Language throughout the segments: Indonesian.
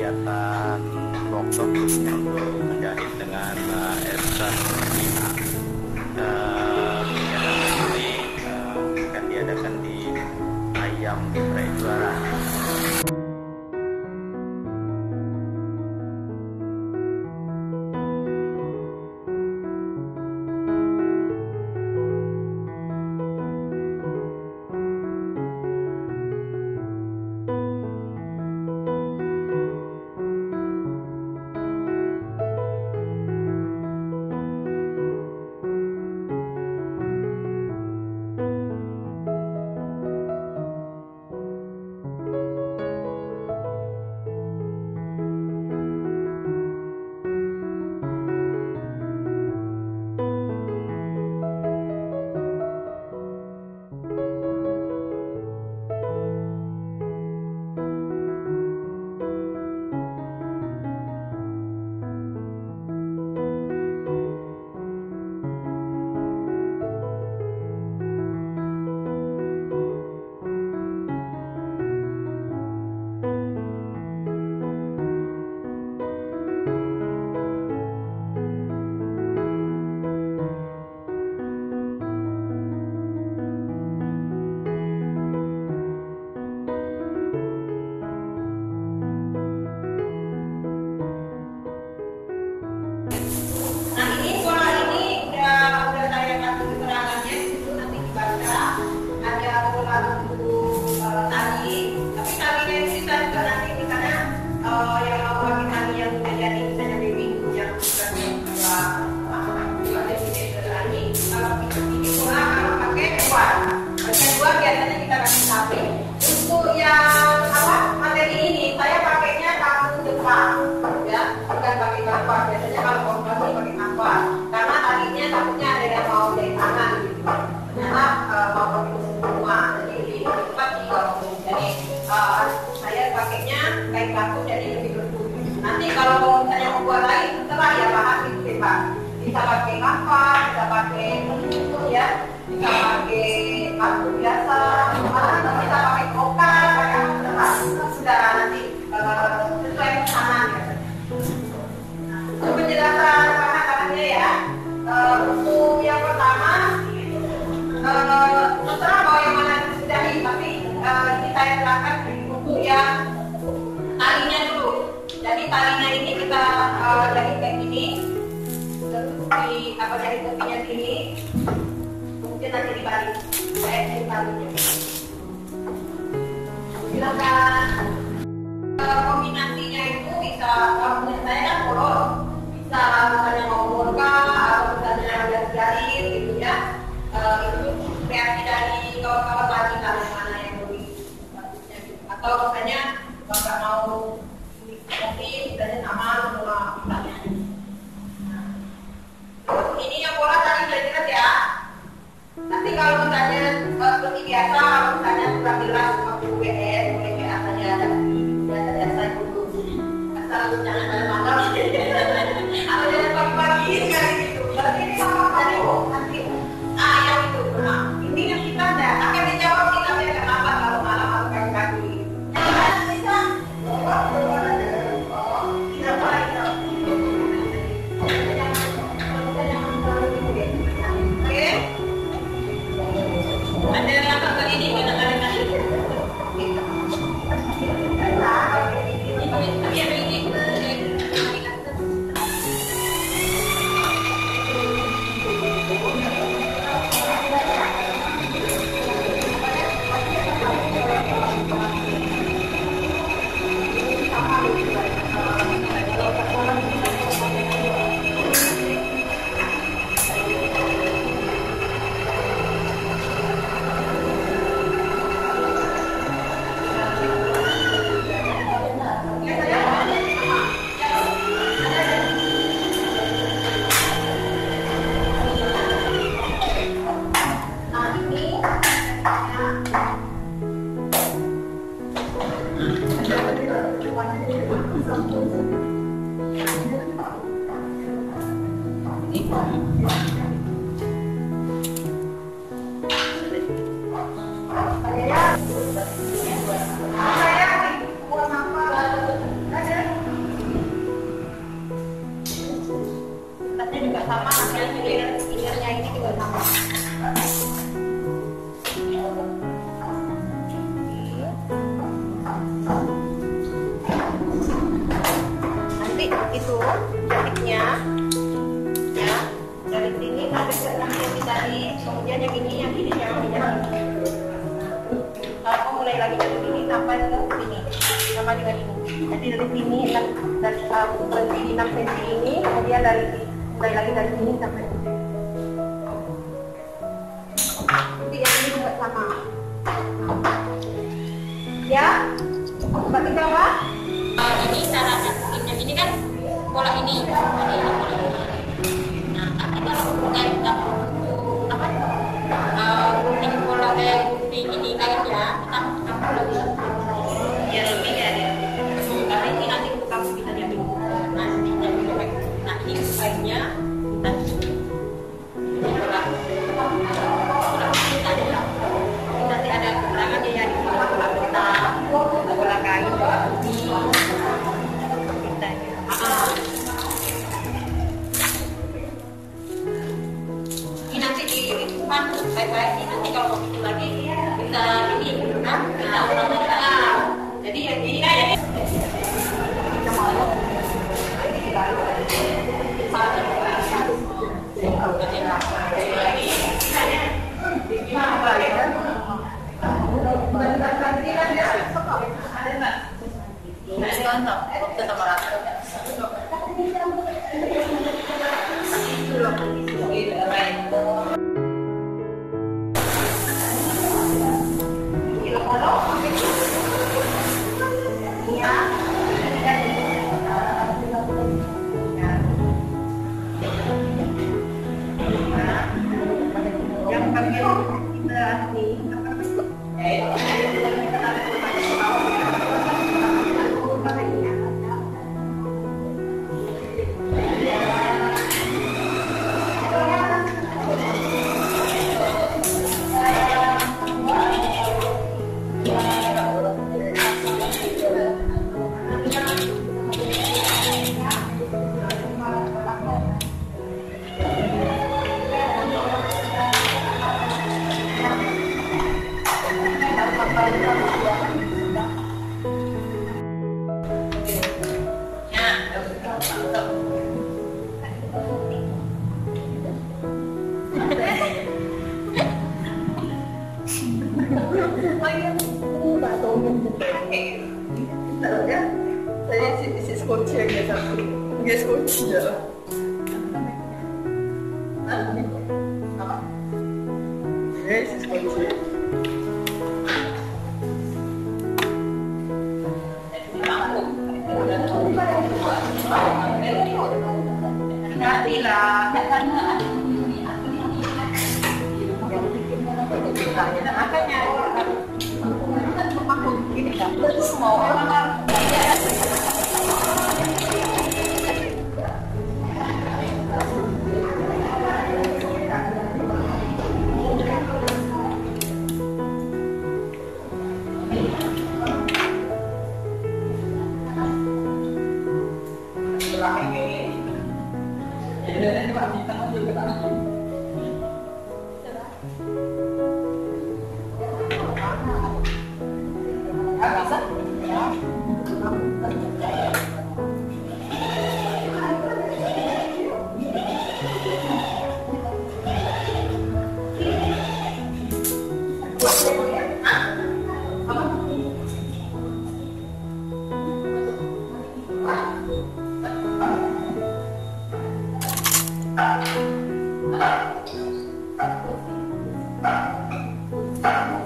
kegiatan workshop untuk menjahit dengan Elsa Sina. Kegiatan ini akan diadakan di Ayam Prejuara. Untuk yang materi ini saya pakainya kaku Jepang, ya, bukan pakai kanvas. Biasanya kalau komponi pakai kanvas, karena tadinya takutnya ada yang mau dari tangan gitu. Ternyata mau pakai mesin rumah, jadi lebih cepat sih kalau jadi saya pakainya kain kaku jadi lebih lembut. Nanti kalau misalnya mau buat lain, terserah ya bahan itu bebas. Bisa pakai kanvas, bisa pakai mesin ya, bisa pakai kaku biasa, bisa pakai kokar, pakai apa sudah nanti sesuai pesanan ya. Untuk penjelasan bahan-bahannya ya, untuk yang pertama terserah mau yang mana disudahi, tapi ini saya terangkan untuk yang talinya dulu. Jadi talinya ini kita jahit kayak gini, terus jahit tepinya sini, kemudian nanti dibalik kayak talinya. Silakan. Kombinasinya itu bisa, kalau menurut saya kan polos, bisa misalnya mau morka atau misalnya jari gitu ya. Itu kreasi dari kawan-kawan lagi mana yang lebih bagusnya gitu. Atau misalnya nggak mau kopi, misalnya sama semua misalnya. Terus ini yang pola tadi jelas ya. Nanti kalau misalnya seperti biasa, kalau misalnya sudah jelas waktu WN, boleh WA saja ada biasa dulu. Asal jangan malam-malam, atau jangan pagi-pagi sekali gitu. Berarti ini sama tadi nanti yang itu. Nah, ini yang kita akan dijawab sih tapi agak lambat kalau malam atau pagi-pagi. Yang bisa, tidak boleh. Oke. Ada yang kata ini kadang-kadang saya buat apa? itu jatiknya, ya dari sini sampai ke yang tadi, kemudian yang ini yang kalau mulai lagi dari sini sampai ke sini, sama dengan ini. Jadi dari sini dari berhenti 6 cm ini, kemudian mulai lagi dari sini sampai sini. Jadi yang ini juga sama. Ya, coba dicoba. Ini cara bikinnya ini kan pola ini. Nah, tapi kalau kayak apa? Gunting pola kayak gunting ini kainnya, kita lagi biar lebih ya dia. Karena ini nanti kamu bisa jadi nanti jadi lebih. Nah ini kainnya nanti ada kekurangan ya di pola kain ini nanti di lingkungan baik-baik ini nanti kalau mau itu lagi bisa ini kan bisa ulang lagi. Jadi yang ini ya kita mau isi skoci yang satu, nggak skoci ya. Apa? Ya isi skoci. Hati lah. Makanya aku gini kan, semua orang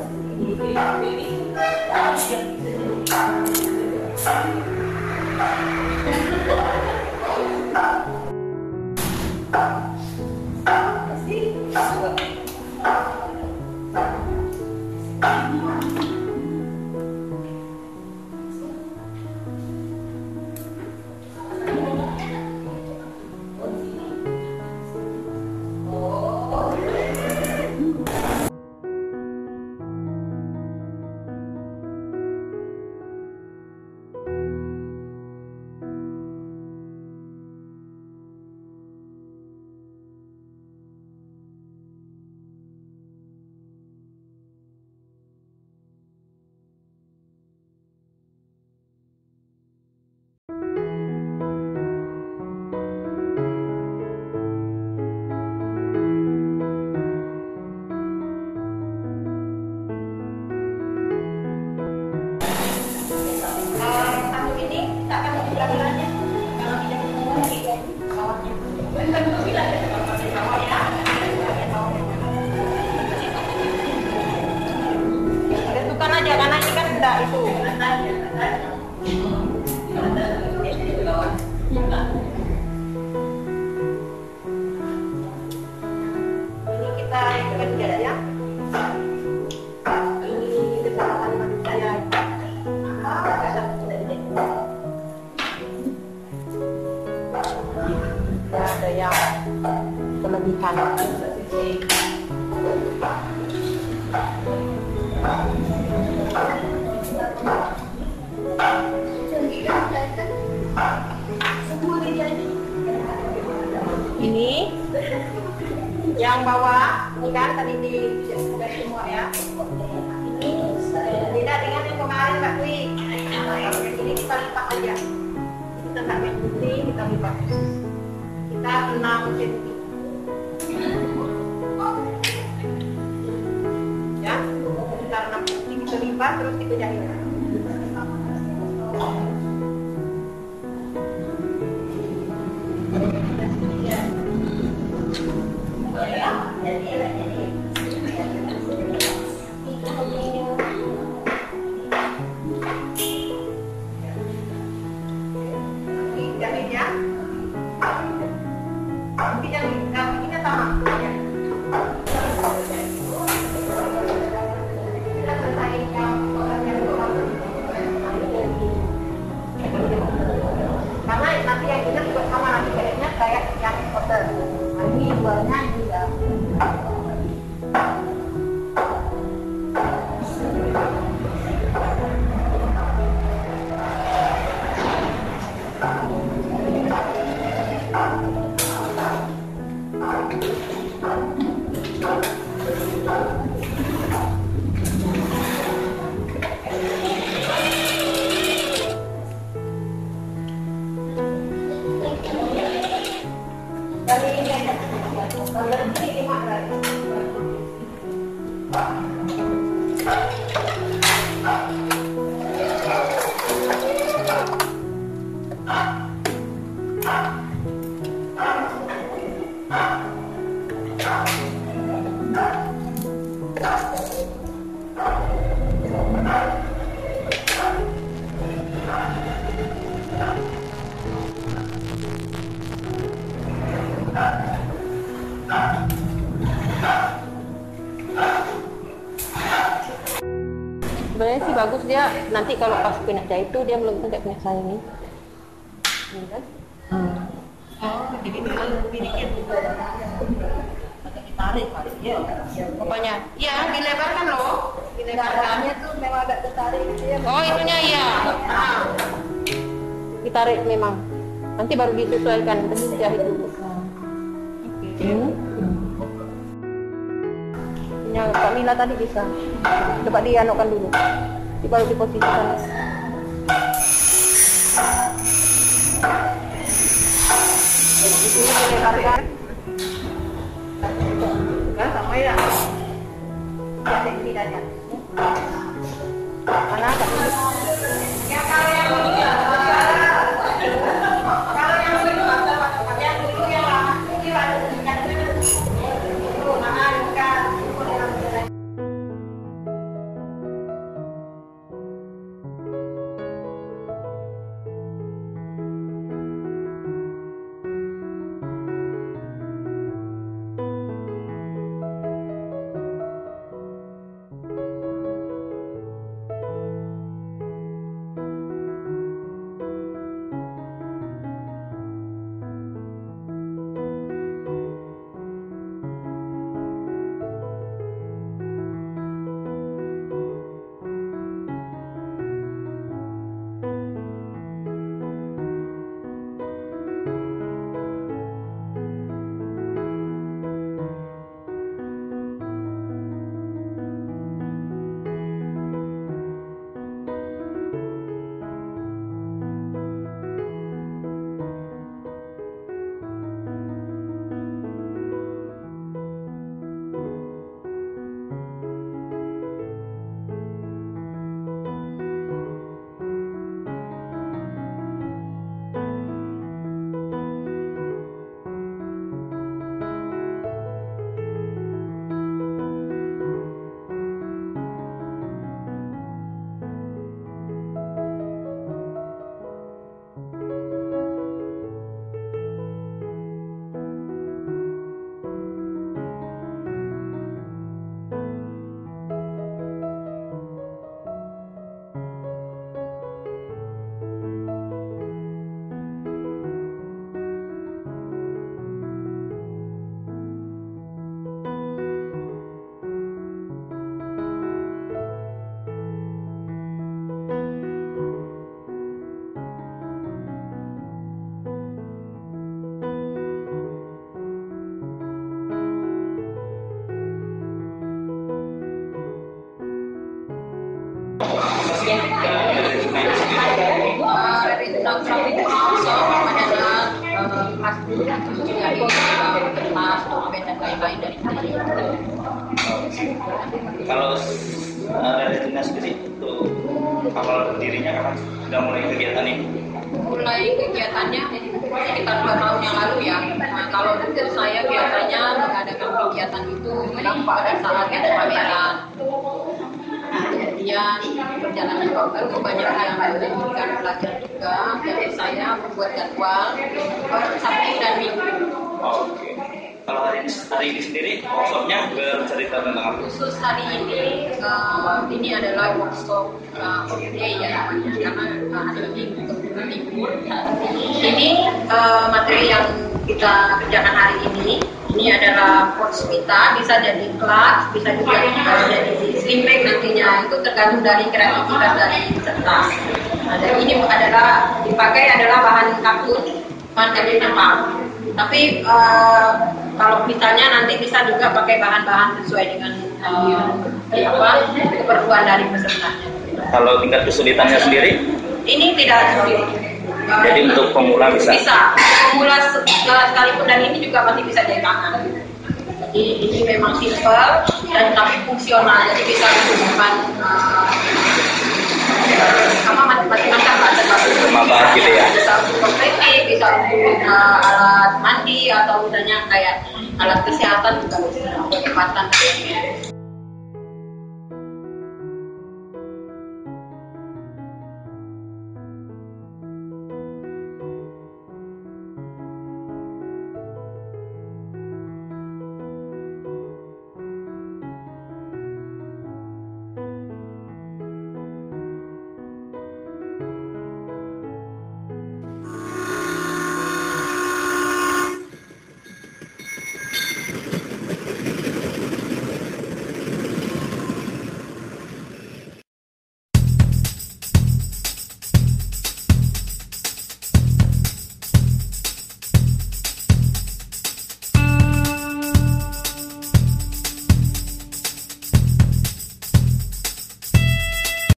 Ini itu. Ini kita kerja ya. Ini kesalahan saya. Ya, ada yang kelebihan. Ini yang bawah, ini kan tadi di semua ya. Ini beda dengan yang kemarin Mbak Dwi. Yang ini kita lipat aja. Kita nggak main putih, kita lipat. Kita 6 cm. Ya, kita 6 cm kita lipat terus kita jahit. Sebenarnya sih bagus dia nanti kalau pas pindah jahit itu dia belum kayak punya saya ini kan? Oh, jadi lebih dikit ditarik kali ya. Pokoknya, iya dilebarkan loh. Dilebarkannya tuh memang agak tertarik gitu ya. Oh itunya iya. Nah, ditarik memang. Nanti baru disesuaikan, terus jahit dulu. Yang Kak Mila tadi bisa. Coba dianukan dulu. Baru diposisikan. Di sini dilebarkan. Kan sama ya. Ada ini aja. Mana Kak Mila? Ya kalau yang ini kalau yang dulu yang dulu yang lama ini ada mana bukan. Dari tentang itu workshop adalah kelas dulu dari kertas, dokumen dan lain-lain dari Kalau dari Tina sendiri itu awal berdirinya kapan sudah mulai kegiatan ini? mulai kegiatannya sekitar 2 tahun yang lalu ya. Nah, kalau dulu saya biasanya mengadakan kegiatan itu pada saat ada pameran. Kemudian perjalanan waktu banyak yang memberikan pelajar juga. Jadi saya membuat jadwal Sabtu dan Minggu. Oke. Kalau hari ini sendiri workshopnya bercerita tentang apa? Khusus hari ini adalah workshop day ya namanya, karena ada minggu. Ini materi yang kita kerjakan hari ini adalah course kita, bisa jadi kelas, bisa juga jadi sling bag nantinya, itu tergantung dari kreativitas dari peserta. Nah, dan ini dipakai adalah bahan kartun, bahan kayu Jepang. Tapi kalau misalnya nanti bisa juga pakai bahan-bahan sesuai dengan keperluan dari pesertanya. Kalau tingkat kesulitannya sendiri? Ini tidak sulit. Jadi untuk pemula bisa? Bisa. Pemula sekalipun, dan ini juga masih bisa dari tangan. Jadi ini memang simple dan tapi fungsional. Jadi bisa digunakan macam-macam Bermanfaat gitu ya? Bisa untuk kosmetik, bisa untuk alat mandi, atau misalnya kayak alat kesehatan juga bisa, obat-obatan.